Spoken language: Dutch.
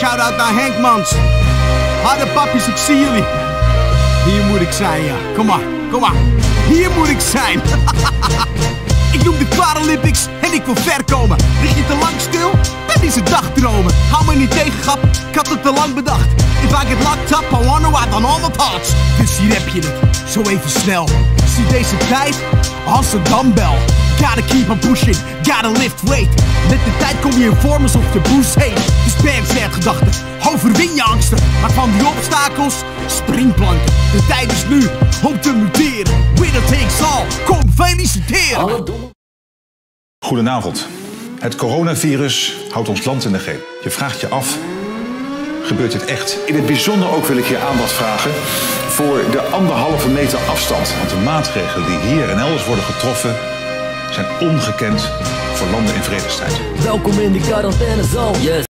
shout-out naar Henkmans. Harde papjes, ik zie jullie. Hier moet ik zijn, ja. Kom maar, kom maar. Hier moet ik zijn. Ik noem de Paralympics en ik wil ver komen. Lig je te lang stil? Dat is een dagdromen. Hou me niet tegen, grap. Ik had het te lang bedacht. If I get locked up, I wonder what on all the thoughts. Dus hier heb je het. Zo even snel. Zie deze tijd als een dumbbell. Gotta keep on pushing, gotta lift weight. Met de tijd kom je in vorm alsof je boost heet. Dus bandstand gedachten, overwin je angsten. Maar van die obstakels, springplanken. De tijd is nu om te muteren. Winner takes all, kom feliciteren. Goedenavond. Het coronavirus houdt ons land in de greep. Je vraagt je af, gebeurt dit echt? In het bijzonder ook wil ik je aandacht vragen voor de 1,5 meter afstand. Want de maatregelen die hier en elders worden getroffen zijn ongekend voor landen in vredestijd. Welkom in de quarantainezone. Yes.